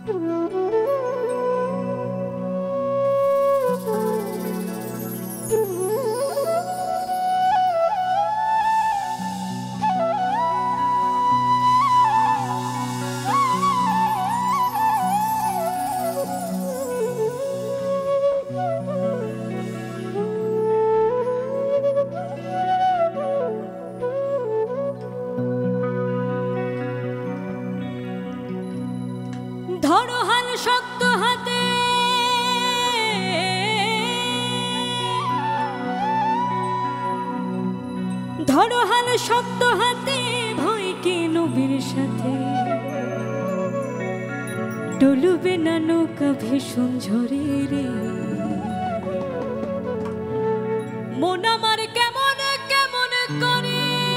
ধরো হাল শক্ত হাতে, ধরো হাল শক্ত হাতে, ভয় কি নবীর সাথে ডলবে না নৌকা ভীষণ ঝরে রে। মন আমার কেমন কেমন করে,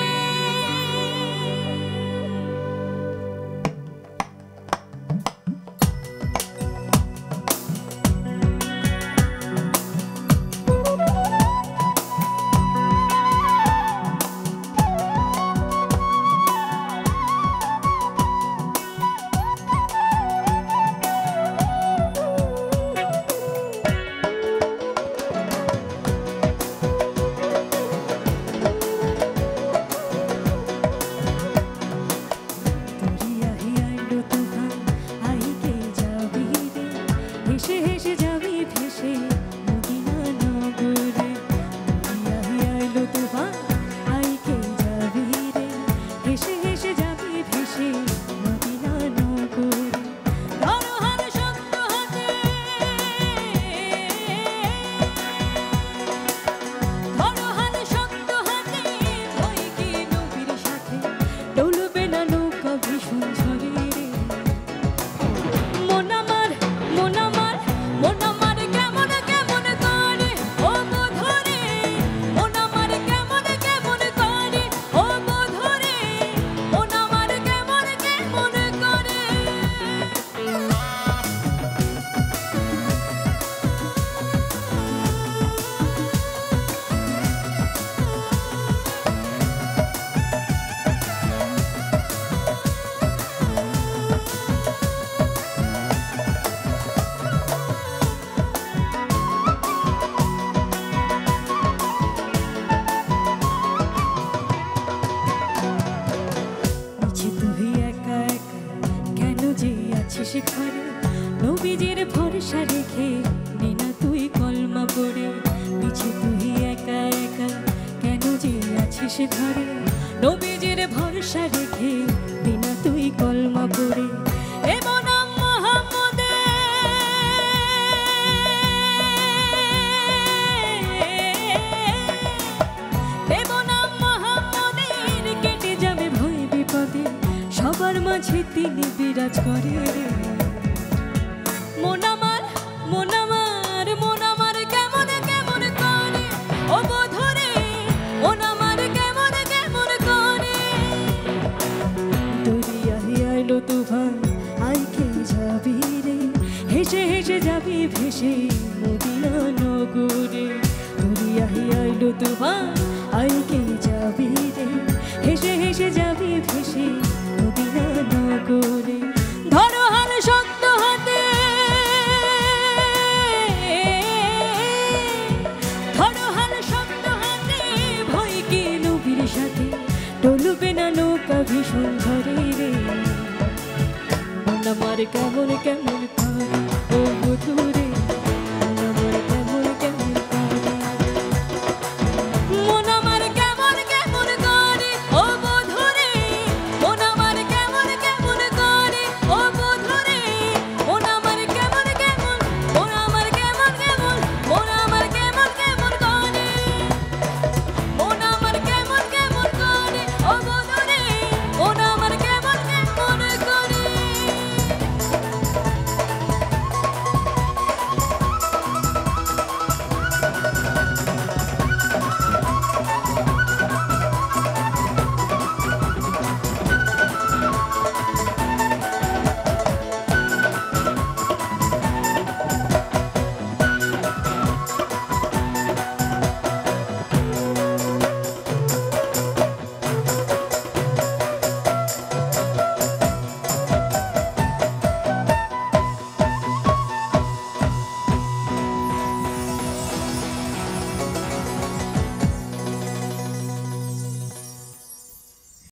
ঘরে নবীজির ভরসা রেখে নিনা তুই কলমা পড়ে, পিছে তুই একা একা কেন যে আছিস ঘরে, নবীজির ভরসা রেখে নিনা তুই কলমা পড়ে। কেটে যাবে ভয় বিপদে, সবার মাঝে তিনি বিরাজ করে। মন আমার মন আমার মন আমার কেমন কেমন করে, ও বধুরে মন আমার কেমন কেমন করে। দরিয়ায় আইলো তুফান আইকে যাবি রে, হেসে হেসে যাবি ভেসে মদিনা নগরে। দরিয়ায় আইলো তুফান আইকে যাবি রে, হেসে হেসে যাবি ভেসে মদিনা নগরে। ধরো হাল শক্ত হাতে, ধরো হাল শক্ত হাতে, ভয় কি নবীর সাথে ডলবে না নৌকা ভীষণ ঝরে রে। মন আমার কেমন কেমন